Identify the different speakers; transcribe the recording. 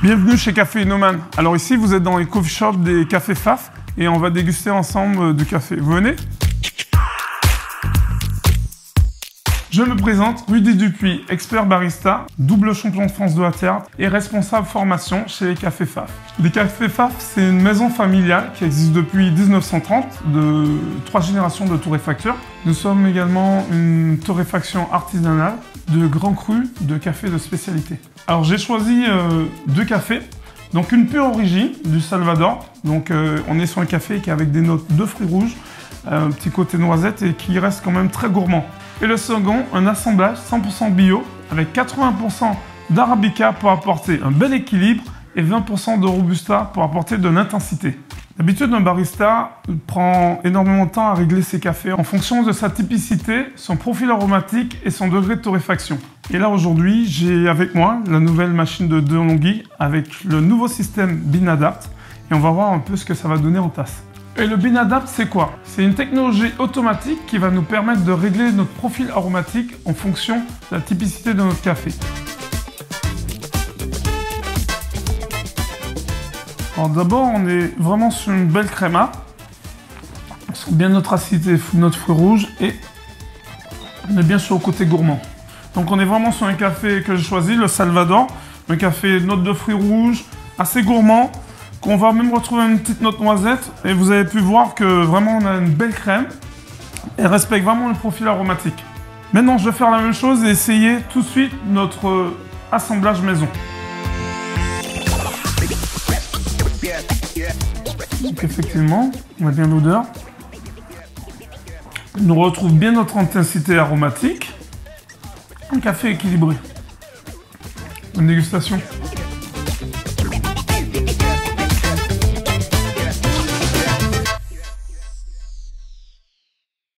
Speaker 1: Bienvenue chez Café Inoman. Alors ici, vous êtes dans les coffee shops des cafés Faf et on va déguster ensemble du café. Vous venez? Je me présente, Rudy Dupuis, expert barista, double champion de France de latte art et responsable formation chez les cafés Faf. Les cafés Faf, c'est une maison familiale qui existe depuis 1930, de 3 générations de torréfacteurs. Nous sommes également une torréfaction artisanale de grands crus de café de spécialité. Alors j'ai choisi 2 cafés, donc une pure origine du Salvador, donc on est sur un café qui est avec des notes de fruits rouges, un petit côté noisette et qui reste quand même très gourmand. Et le second, un assemblage 100% bio avec 80% d'arabica pour apporter un bel équilibre et 20% de robusta pour apporter de l'intensité. D'habitude, un barista prend énormément de temps à régler ses cafés en fonction de sa typicité, son profil aromatique et son degré de torréfaction. Et là aujourd'hui, j'ai avec moi la nouvelle machine de DeLonghi avec le nouveau système BeanAdapt et on va voir un peu ce que ça va donner en tasse. Et le BeanAdapt, c'est quoi? C'est une technologie automatique qui va nous permettre de régler notre profil aromatique en fonction de la typicité de notre café. Alors d'abord, on est vraiment sur une belle créma. On sent bien notre acidité, notre fruit rouge et on est bien sur le côté gourmand. Donc on est vraiment sur un café que j'ai choisi, le Salvador. Un café note de fruits rouges, assez gourmand. On va même retrouver une petite note noisette et vous avez pu voir que vraiment on a une belle crème et respecte vraiment le profil aromatique. Maintenant je vais faire la même chose et essayer tout de suite notre assemblage maison. Donc effectivement, on a bien l'odeur. On retrouve bien notre intensité aromatique. Un café équilibré. Bonne dégustation.